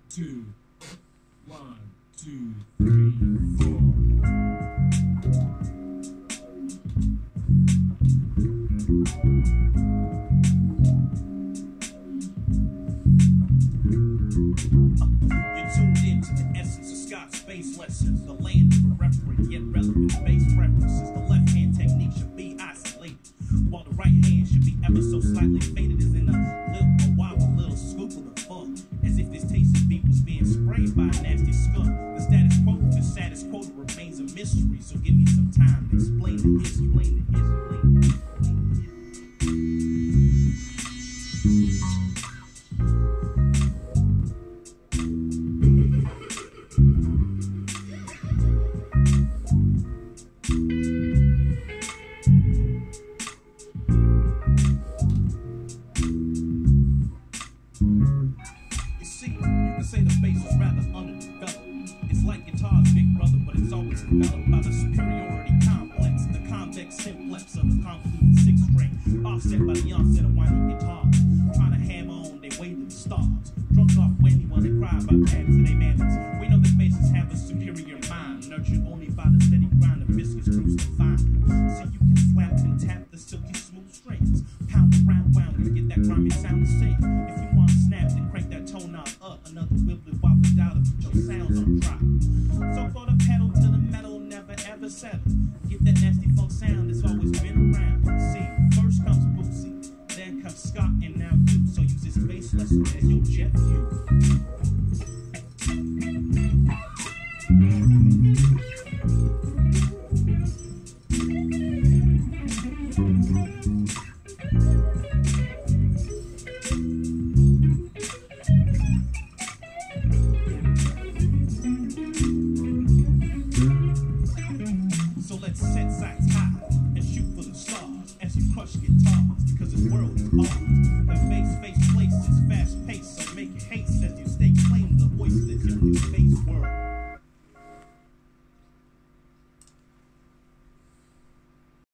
2, 1, 2, 3, 4. You're tuned in to the essence of Scott's space lessons, the land of irreverent yet relevant base preferences. The left-hand technique should be isolated, while the right hand should be ever so slightly faded, as in a little scoop of the fun, as if this tasty beat was being sprayed by a nasty skunk. The status quo of the status quo remains a mystery, so give me some time to explain the history. You see, you can say the bass was rather underdeveloped. It's like guitar's big brother, but it's always developed by the superiority complex, the convex simplex of the convoluted sixth string, offset by the onset of whiny guitars, trying to hammer on their way to the stars, drunk off whammy while they cry about patterns and they manners. We know that basses have a superior mind, nurtured only by the steady grind of viscous grooves to find. So you can slap and tap the silky smooth strings, pound around wound and get that grimy sound to sing. If you want to snap, then crank that tone knob up, another wibbly wobbly dollar to put your sounds on drop. So for the pedal to the metal, never ever settle. Get that nasty funk sound that's always been around. See, first comes Boosie, then comes Scott, and now you. So use this bass lesson as your jet fuel. So let's set sights high and shoot for the stars as you crush guitars, because this world is ours. The face place is fast paced, so make haste as you stake claim to the voice that's your new bass world.